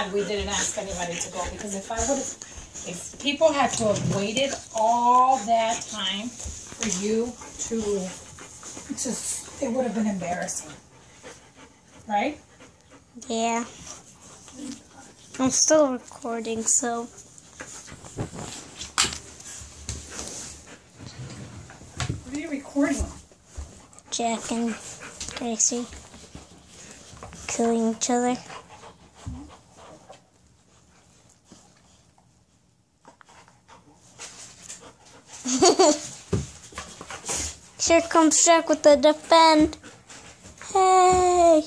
glad we didn't ask anybody to go, because if people had to have waited all that time for you to it would have been embarrassing. Right? Yeah. I'm still recording, so. What are you recording? Jack and Gracie killing each other. Here comes Jack with the defend. Hey!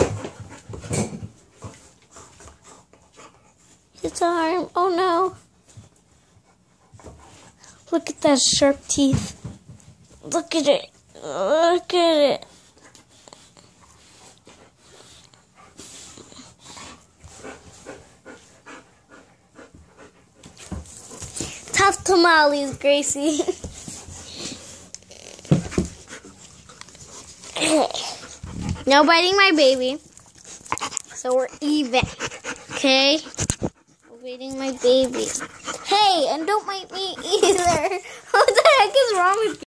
His arm. Oh no. Look at that sharp teeth. Look at it. Look at it. Tough tamales, Gracie. No biting my baby. So we're even. Okay? We're biting my baby. Hey, and don't bite me either. What the heck is wrong with you?